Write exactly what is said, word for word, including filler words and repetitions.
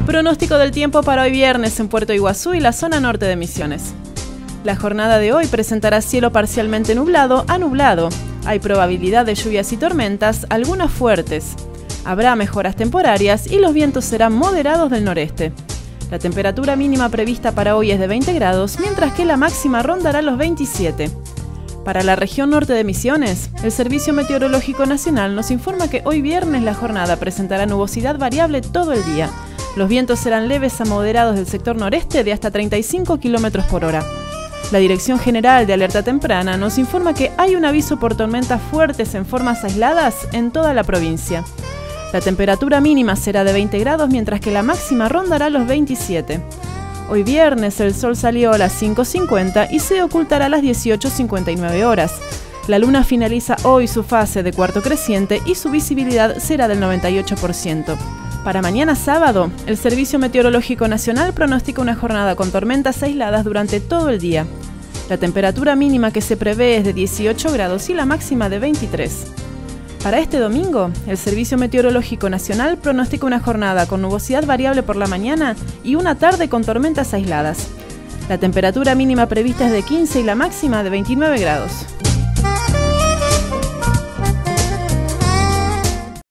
Pronóstico del tiempo para hoy viernes en Puerto Iguazú y la zona norte de Misiones. La jornada de hoy presentará cielo parcialmente nublado a nublado. Hay probabilidad de lluvias y tormentas, algunas fuertes. Habrá mejoras temporarias y los vientos serán moderados del noreste. La temperatura mínima prevista para hoy es de veinte grados, mientras que la máxima rondará los veintisiete. Para la región norte de Misiones, el Servicio Meteorológico Nacional nos informa que hoy viernes la jornada presentará nubosidad variable todo el día. Los vientos serán leves a moderados del sector noreste de hasta treinta y cinco kilómetros por hora. La Dirección General de Alerta Temprana nos informa que hay un aviso por tormentas fuertes en formas aisladas en toda la provincia. La temperatura mínima será de veinte grados, mientras que la máxima rondará los veintisiete. Hoy viernes el sol salió a las cinco cincuenta y se ocultará a las dieciocho cincuenta y nueve horas. La luna finaliza hoy su fase de cuarto creciente y su visibilidad será del noventa y ocho por ciento. Para mañana sábado, el Servicio Meteorológico Nacional pronostica una jornada con tormentas aisladas durante todo el día. La temperatura mínima que se prevé es de dieciocho grados y la máxima de veintitrés. Para este domingo, el Servicio Meteorológico Nacional pronostica una jornada con nubosidad variable por la mañana y una tarde con tormentas aisladas. La temperatura mínima prevista es de quince y la máxima de veintinueve grados.